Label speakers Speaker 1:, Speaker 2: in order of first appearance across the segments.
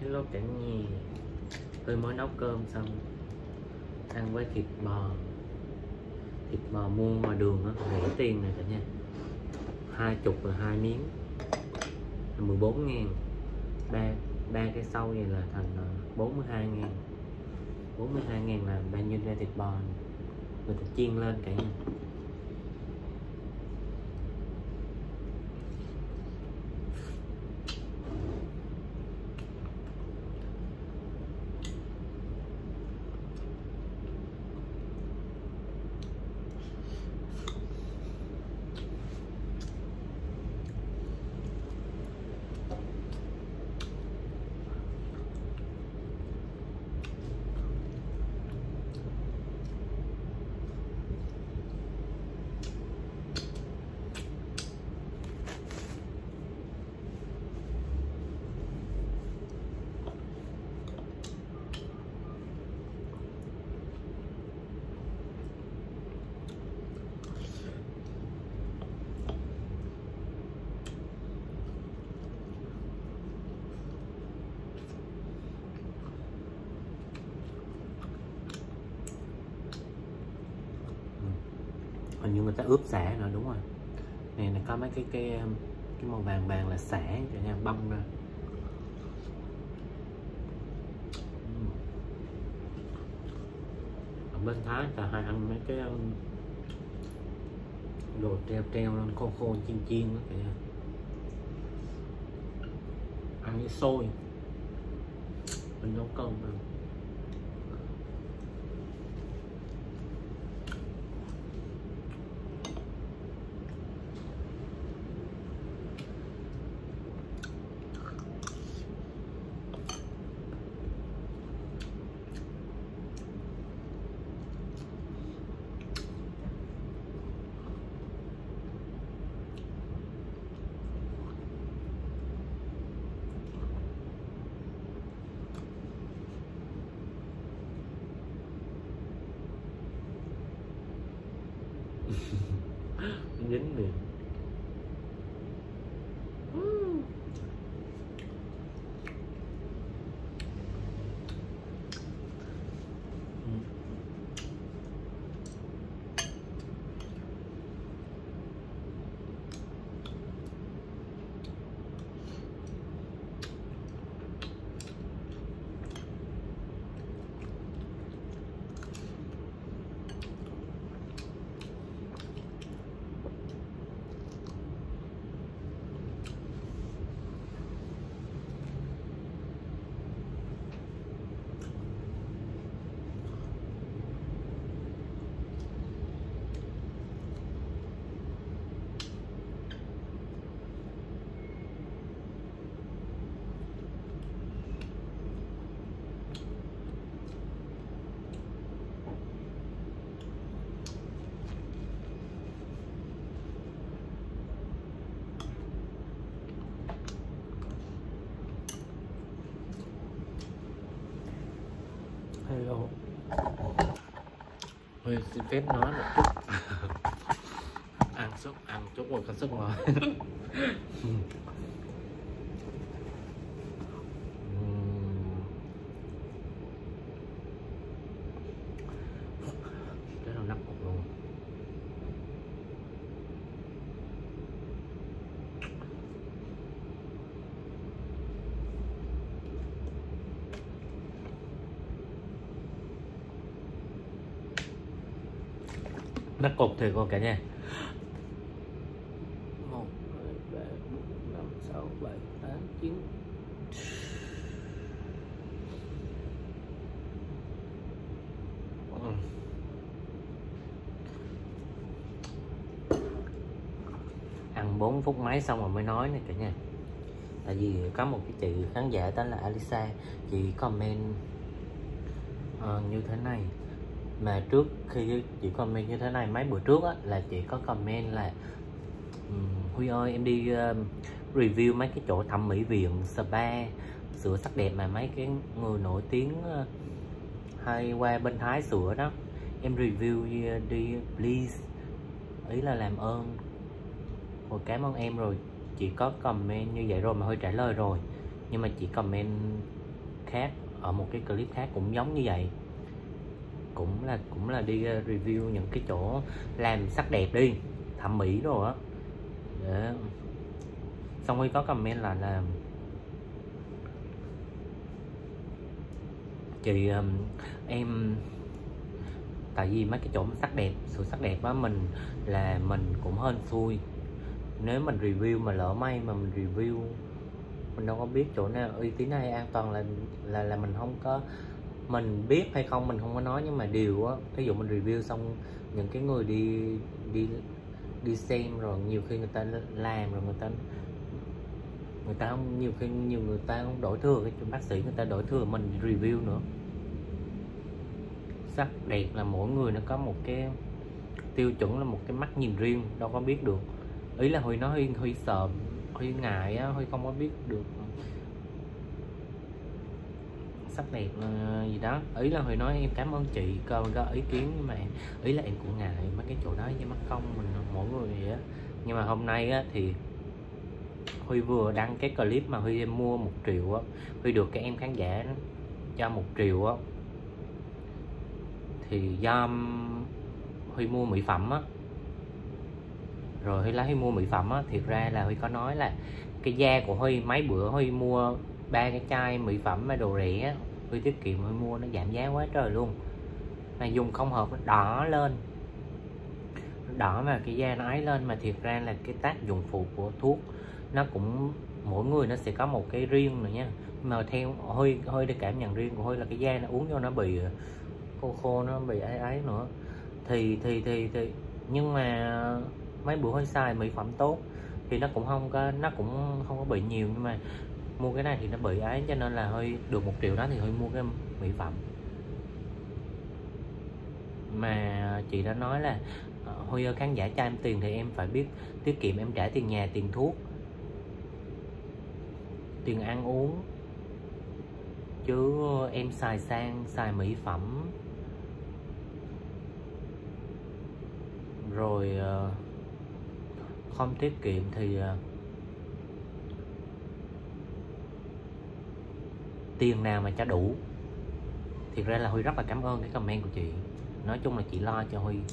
Speaker 1: Hello cả nhà. Tôi mới nấu cơm xong ăn với thịt bò mua ngoài đường á, rẻ tiền này cả nhà. 20 là 2 miếng là 14.000. Ba cái sâu này là thành 42.000. 42.000 là bao nhiêu ra thịt bò này. Người ta chiên lên cả nhà. Hình như người ta ướp sả nữa, đúng rồi. Này có mấy cái màu vàng vàng là sả cho nha, băm ra. Ở bên Thái ta hay ăn mấy cái đồ treo lên khô chiên đó cả nhà. Ăn với xôi mình nấu cơm mà. Dính liền. Hello. Tôi xin phép nói một chút. ăn chút rồi có sức rồi. Cái đầu nắp cục luôn. Nắp cục thì cô cả nhà. 1, 2, 3, 4, 5, 6, 7, 8, 9. Ăn 4 phút mấy xong rồi mới nói này cả nhà. Tại vì có một cái chị khán giả tên là Alisa, chị comment như thế này. Mà trước khi chị comment như thế này, mấy bữa trước á, là chị có comment là Huy ơi em đi review mấy cái chỗ thẩm mỹ viện, spa, sửa sắc đẹp mà mấy cái người nổi tiếng hay qua bên Thái sửa đó, em review đi please, ý là làm ơn. Hồi cảm ơn em rồi, chị có comment như vậy rồi mà Huy trả lời rồi, nhưng mà chị comment khác, ở một cái clip khác cũng giống như vậy, cũng là đi review những cái chỗ làm sắc đẹp đi, thẩm mỹ rồi á. Xong Huy có comment là chị em, tại vì mấy cái chỗ sắc đẹp, sự sắc đẹp á, mình cũng hên xui. Nếu mình review mà lỡ may mà mình review, mình đâu có biết chỗ nào uy tín hay an toàn, là mình không có, mình biết hay không mình không có nói. Nhưng mà điều á, ví dụ mình review xong những cái người đi xem rồi, nhiều khi người ta làm rồi người ta không, nhiều người ta không đổi thừa, cái bác sĩ người ta đổi thừa mình review nữa. Sắc đẹp là mỗi người nó có một cái tiêu chuẩn, là một cái mắt nhìn riêng, đâu có biết được. Ý là Huy nói Huy sợ, Huy ngại á, Huy không có biết được sắc đẹp gì đó. Ý là Huy nói em cảm ơn chị có ý kiến, nhưng mà ý là em cũng ngại mấy cái chỗ đó với mắt công mình mỗi người vậy á. Nhưng mà hôm nay á thì Huy vừa đăng cái clip mà Huy mua 1 triệu á, Huy được cái em khán giả cho 1 triệu á, thì do Huy mua mỹ phẩm á, rồi Huy Huy mua mỹ phẩm á, thiệt ra là Huy có nói là cái da của Huy, mấy bữa Huy mua 3 cái chai mỹ phẩm mà đồ rẻ á, Huy tiết kiệm Huy mua, nó giảm giá quá trời luôn, mà dùng không hợp nó đỏ lên, đỏ mà cái da nó ấy lên. Mà thiệt ra là cái tác dụng phụ của thuốc nó cũng, mỗi người nó sẽ có một cái riêng rồi nha. Mà theo Huy để cảm nhận riêng của Huy là cái da nó uống vô nó bị khô, nó bị ấy nữa. Thì nhưng mà mấy bữa Huy xài mỹ phẩm tốt thì nó cũng không có bị nhiều. Nhưng mà mua cái này thì nó bị ấy, cho nên là Huy được 1 triệu đó thì Huy mua cái mỹ phẩm. Mà chị đã nói là Huy ơi, khán giả cho em tiền thì em phải biết tiết kiệm, em trả tiền nhà, tiền thuốc, tiền ăn uống, chứ em xài mỹ phẩm rồi không tiết kiệm thì tiền nào mà cho đủ. Thiệt ra là Huy rất là cảm ơn cái comment của chị. Nói chung là chị lo cho Huy,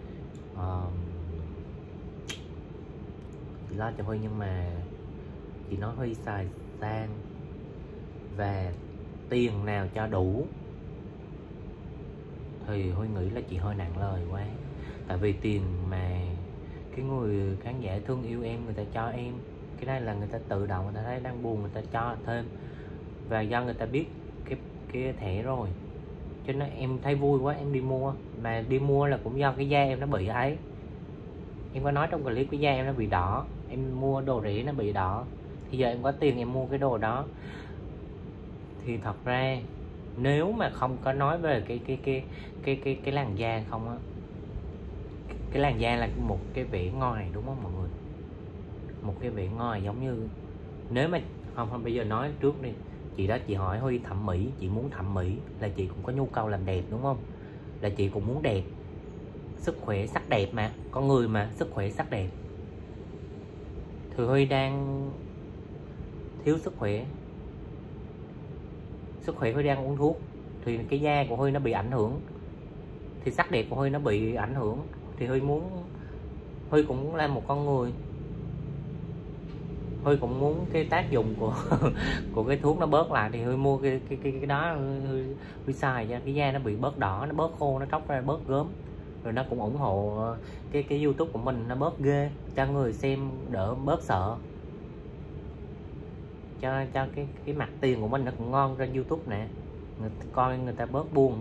Speaker 1: chị lo cho Huy, nhưng mà chị nói Huy xài sang và tiền nào cho đủ thì Huy nghĩ là chị hơi nặng lời quá. Tại vì tiền mà cái người khán giả thương yêu em, người ta cho em, cái này là người ta tự động, người ta thấy đang buồn, người ta cho thêm. Và do người ta biết cái thẻ rồi, cho nên em thấy vui quá em đi mua. Mà đi mua là cũng do cái da em nó bị ấy. Em có nói trong clip cái da em nó bị đỏ, em mua đồ rẻ nó bị đỏ, thì giờ em có tiền em mua cái đồ đó. Thì thật ra nếu mà không có nói về cái làn da không á, cái làn da là một cái vẻ ngoài, đúng không mọi người? Một cái vẻ ngoài, giống như nếu mà không bây giờ nói trước đi, chị đó chị hỏi Huy thẩm mỹ, chị muốn thẩm mỹ là chị cũng có nhu cầu làm đẹp, đúng không? Là chị cũng muốn đẹp, sức khỏe sắc đẹp mà, con người mà, sức khỏe sắc đẹp. Thì Huy đang thiếu sức khỏe Huy đang uống thuốc, thì cái da của Huy nó bị ảnh hưởng, thì sắc đẹp của Huy nó bị ảnh hưởng. Thì Huy cũng là một con người, Huy cũng muốn cái tác dụng của cái thuốc nó bớt lại, thì Huy mua cái đó Huy xài cho cái da nó bị bớt đỏ, nó bớt khô, nó tróc ra bớt gớm. Rồi nó cũng ủng hộ cái YouTube của mình nó bớt ghê, cho người xem đỡ bớt sợ, cho cái mặt tiền của mình nó cũng ngon trên YouTube nè, coi người ta bớt buồn.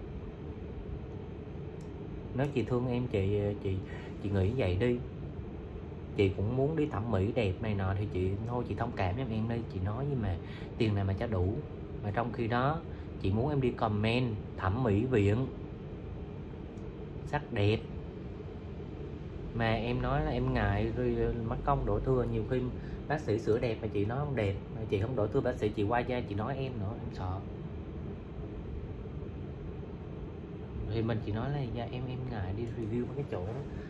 Speaker 1: Nếu chị thương em, chị nghĩ vậy đi. Chị cũng muốn đi thẩm mỹ đẹp này nọ thì chị thôi, chị thông cảm em đi, chị nói. Nhưng mà tiền này mà cho đủ. Mà trong khi đó chị muốn em đi comment thẩm mỹ viện, sắc đẹp, mà em nói là em ngại rồi mất công đổ thừa. Nhiều khi bác sĩ sửa đẹp mà chị nói không đẹp, mà chị không đổ thừa bác sĩ, chị qua ra chị nói em nữa, em sợ. Thì mình chỉ nói là dạ, em ngại đi review mấy cái chỗ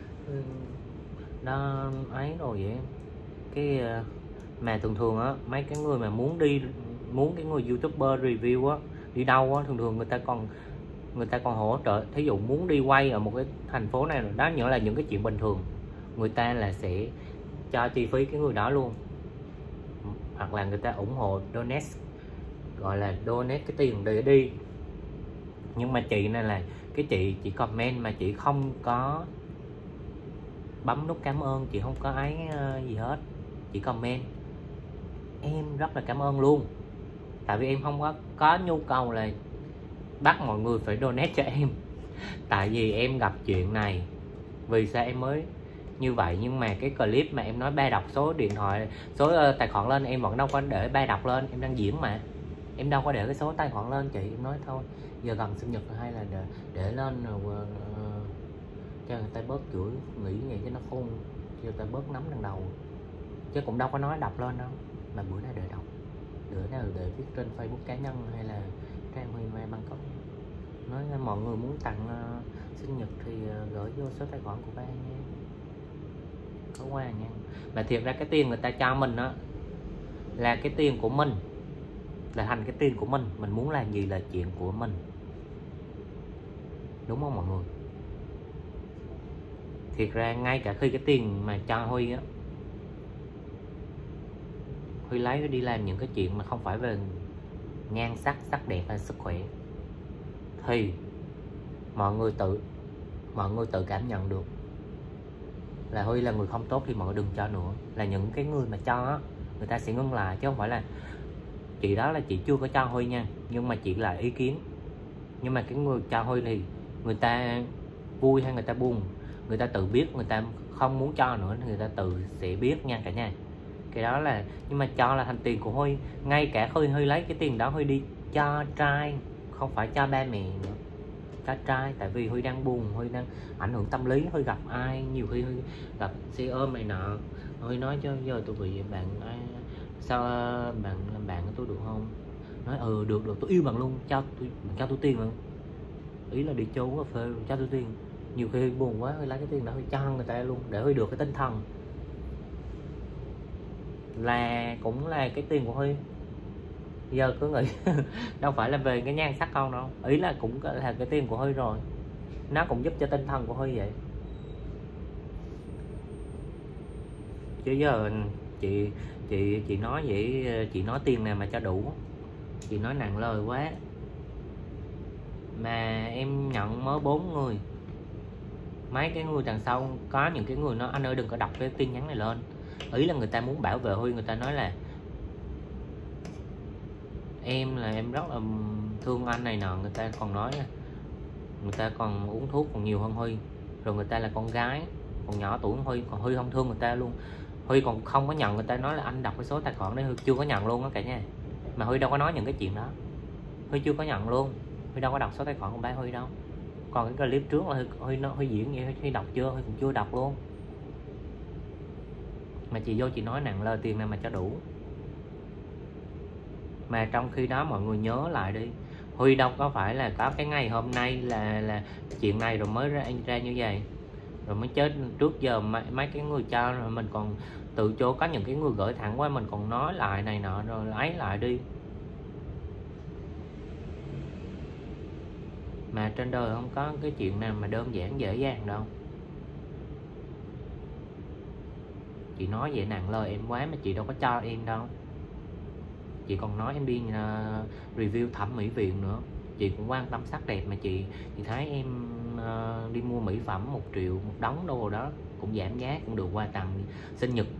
Speaker 1: nó ấy rồi vậy. Cái mà thường á, mấy cái người mà muốn đi muốn cái người YouTuber review á đi đâu á, thường thường người ta còn hỗ trợ. Thí dụ muốn đi quay ở một cái thành phố này đó, nhớ là những cái chuyện bình thường, người ta là sẽ cho chi phí cái người đó luôn, hoặc là người ta ủng hộ donate, gọi là donate cái tiền để đi. Nhưng mà chị này là cái chị chỉ comment mà chị không có bấm nút cảm ơn, chị không có ấy gì hết, chị comment em rất là cảm ơn luôn, tại vì em không có nhu cầu là bắt mọi người phải donate cho em. Tại vì em gặp chuyện này, vì sao em mới như vậy. Nhưng mà cái clip mà em nói ba đọc số điện thoại, số tài khoản lên, em vẫn đâu có để ba đọc lên, em đang diễn mà, em đâu có để cái số tài khoản lên. Chị em nói thôi giờ gần sinh nhật hay là để lên rồi cho người ta bớt chửi, nghĩ vậy cho nó khôn, cho người ta bớt nắm đằng đầu, chứ cũng đâu có nói đọc lên đâu. Mà bữa nay để đọc, bữa nào để viết trên Facebook cá nhân hay là trang Huy Mai Bangkok, nói mọi người muốn tặng sinh nhật thì gửi vô số tài khoản của ba nha, có quà nha. Mà thiệt ra cái tiền người ta cho mình á là cái tiền của mình, là thành cái tiền của mình muốn làm gì là chuyện của mình, đúng không mọi người? Thiệt ra ngay cả khi cái tiền mà cho Huy á, Huy lấy đi làm những cái chuyện mà không phải về nhan sắc, sắc đẹp hay sức khỏe, thì mọi người tự cảm nhận được là Huy là người không tốt thì mọi người đừng cho nữa. Là những cái người mà cho á, người ta sẽ ngưng lại, chứ không phải là chị đó là chị chưa có cho Huy nha, nhưng mà chị là ý kiến. Nhưng mà cái người cho Huy thì người ta vui hay người ta buồn, người ta tự biết, người ta không muốn cho nữa người ta tự sẽ biết nha cả nhà. Cái đó là, nhưng mà cho là thành tiền của Huy. Ngay cả Huy lấy cái tiền đó Huy đi cho trai, không phải cho ba mẹ nữa, cho trai. Tại vì Huy đang buồn, Huy đang ảnh hưởng tâm lý, Huy gặp ai nhiều khi Huy gặp xe ôm này nọ, Huy nói cho giờ tôi bị bạn sao bạn làm bạn của tôi được không, nói được tôi yêu bạn luôn, cho tôi tiền luôn, ý là đi chơi uống cà phê cho tôi tiền. Nhiều khi Huy buồn quá, Huy lấy cái tiền đó Huy cho người ta luôn để Huy được cái tinh thần, là cũng là cái tiền của Huy. Giờ cứ nghĩ đâu phải là về cái nhan sắc không đâu, ý là cũng là cái tiền của Huy rồi, nó cũng giúp cho tinh thần của Huy vậy. Chứ giờ chị nói vậy, chị nói tiền nào mà cho đủ, chị nói nặng lời quá. Mà em nhận mới 4 người, mấy cái người đằng sau có những cái người nói anh ơi đừng có đọc cái tin nhắn này lên, ý là người ta muốn bảo vệ Huy. Người ta nói là em rất là thương anh này nọ, người ta còn nói người ta còn uống thuốc còn nhiều hơn Huy, rồi người ta là con gái còn nhỏ tuổi Huy, còn Huy không thương người ta luôn. Huy còn không có nhận, người ta nói là anh đọc cái số tài khoản đấy Huy chưa có nhận luôn á cả nhà. Mà Huy đâu có nói những cái chuyện đó, Huy chưa có nhận luôn, Huy đâu có đọc số tài khoản của ba Huy đâu. Còn cái clip trước là Huy diễn vậy, Huy đọc chưa? Huy cũng chưa đọc luôn. Mà chị vô chị nói nặng lời tiền này mà cho đủ. Mà trong khi đó mọi người nhớ lại đi, Huy đâu có phải là có cái ngày hôm nay là chuyện này rồi mới ra như vậy, rồi mới chết. Trước giờ mấy cái người cho rồi mình còn từ chối, có những cái người gửi thẳng qua mình còn nói lại này nọ rồi lấy lại đi. Mà trên đời không có cái chuyện nào mà đơn giản dễ dàng đâu. Chị nói vậy nặng lời em quá mà chị đâu có cho em đâu. Chị còn nói em đi review thẩm mỹ viện nữa, chị cũng quan tâm sắc đẹp. Mà chị thấy em đi mua mỹ phẩm 1 triệu một đống đồ đó, cũng giảm giá, cũng được quà tặng sinh nhật.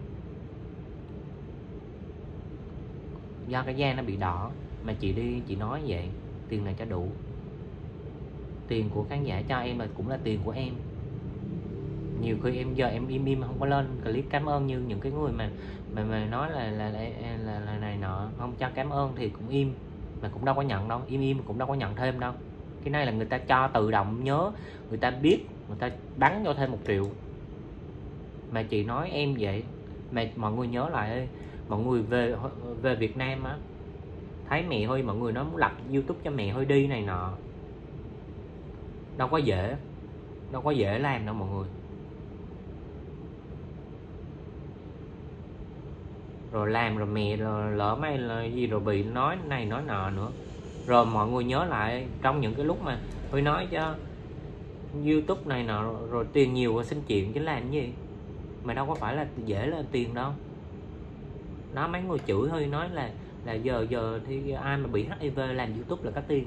Speaker 1: Do cái da nó bị đỏ mà chị nói vậy, tiền này cho đủ. Tiền của khán giả cho em là cũng là tiền của em. Nhiều khi em giờ em im không có lên clip cảm ơn như những cái người mà nói là này nọ, không cho cảm ơn thì cũng im, mà cũng đâu có nhận đâu, im cũng đâu có nhận thêm đâu. Cái này là người ta cho tự động nhớ, người ta biết, người ta bắn cho thêm 1 triệu. Mà chị nói em vậy mà mọi người nhớ lại, mọi người về Việt Nam á, thấy mẹ Huy mọi người nói muốn lập YouTube cho mẹ Huy đi này nọ, đâu có dễ làm đâu mọi người. rồi làm rồi mẹ rồi lỡ may là gì rồi bị nói này nói nọ nữa. Rồi mọi người nhớ lại trong những cái lúc mà Huy nói cho YouTube này nọ rồi tiền nhiều rồi xin chuyện chứ làm cái gì mà đâu có phải là dễ là tiền đâu. Đó, mấy người chửi Huy nói là giờ thì ai mà bị HIV làm YouTube là có tiền,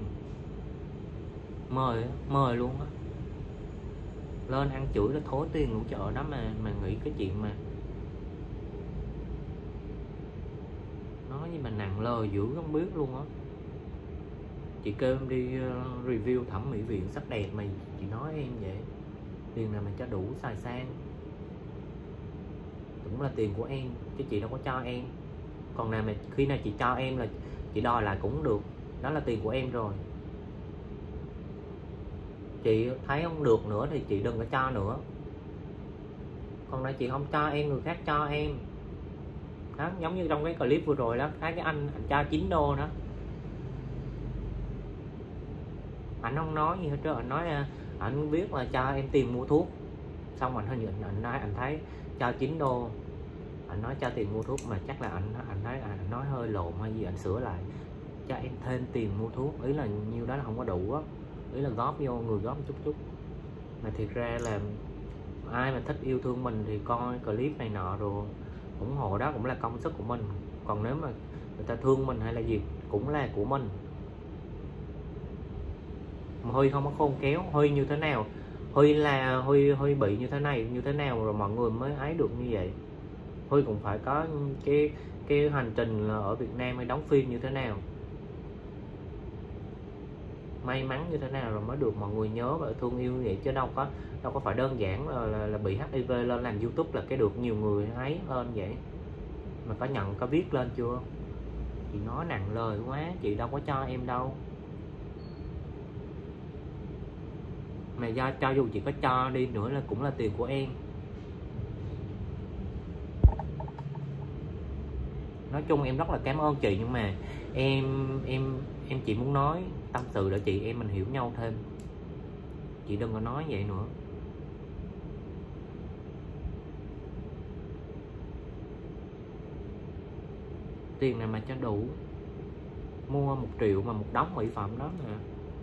Speaker 1: mời luôn á, lên ăn chửi là thối tiền đủ chợ đó mà nghĩ cái chuyện mà nói gì mà nặng lời dữ không biết luôn á. Chị kêu em đi review thẩm mỹ viện sắc đẹp mà chị nói em vậy, tiền nào mà cho đủ xài sang, cũng là tiền của em chứ chị đâu có cho em. Còn nào mà khi nào chị cho em là chị đòi lại cũng được, đó là tiền của em rồi. Chị thấy không được nữa thì chị đừng có cho nữa. Còn nếu chị không cho em, người khác cho em đó, giống như trong cái clip vừa rồi đó, thấy cái anh cho 9 đô đó, anh không nói gì hết trơn, anh nói anh biết là cho em tiền mua thuốc, xong anh nói anh thấy cho 9 đô, anh nói cho tiền mua thuốc mà chắc là anh thấy anh nói hơi lộn hay gì, anh sửa lại cho em thêm tiền mua thuốc, ý là nhiêu đó là không có đủ á, ý là góp vô, người góp chút mà thiệt ra là ai mà thích yêu thương mình thì coi clip này nọ rồi ủng hộ, đó cũng là công sức của mình. Còn nếu mà người ta thương mình hay là gì cũng là của mình. Mà Huy không có khôn kéo, Huy như thế nào, Huy là Huy bị như thế này như thế nào rồi mọi người mới ấy được như vậy. Huy cũng phải có cái hành trình ở Việt Nam hay đóng phim như thế nào, may mắn như thế nào rồi mới được mọi người nhớ và thương yêu vậy, chứ đâu có phải đơn giản là bị HIV lên làm YouTube là cái được nhiều người ấy hơn vậy. Mà có nhận có viết lên chưa? Chị nói nặng lời quá, chị đâu có cho em đâu. Mà cho dù chị có cho đi nữa là cũng là tiền của em. Nói chung em rất là cảm ơn chị, nhưng mà em chỉ muốn nói tâm sự để chị em mình hiểu nhau thêm. Chị đừng có nói vậy nữa. Tiền này mà cho đủ mua 1 triệu mà một đống mỹ phẩm đó nè.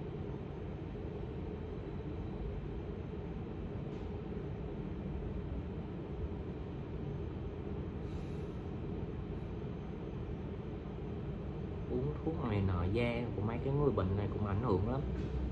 Speaker 1: Uống thuốc này nọ da của mấy cái người bệnh này cũng ảnh hưởng lắm.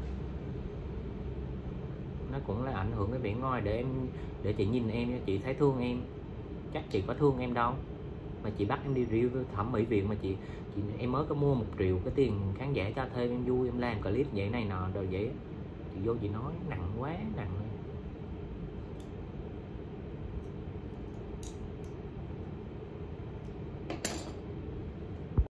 Speaker 1: Nó cũng là ảnh hưởng cái vẻ ngoài để chị nhìn em, chị thấy thương em. Chắc chị có thương em đâu mà chị bắt em đi review thẩm mỹ viện mà em mới có mua 1 triệu cái tiền khán giả cho thêm em vui, em làm clip vậy này nọ rồi vậy chị vô chị nói nặng quá, nặng